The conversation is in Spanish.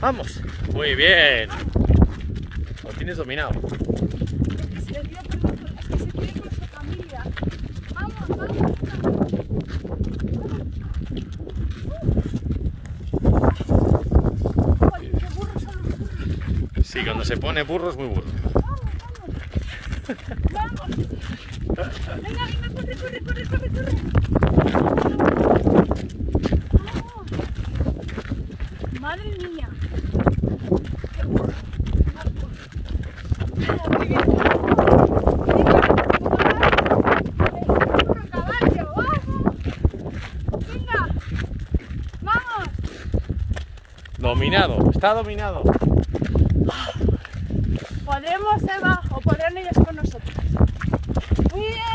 Vamos. Muy bien. Lo tienes dominado. Es que se quiere con su familia. Vamos, vamos. Ay, qué burros son los burros. Sí, cuando se pone burro es muy burro. Vamos, vamos. Vamos. Venga, venga, corre, corre, corre, corre, corre. Vamos. Madre mía. Qué burro. Muy bien. Dominado, está dominado. ¿Podremos, Eva, o podrán ellos con nosotros? Muy bien.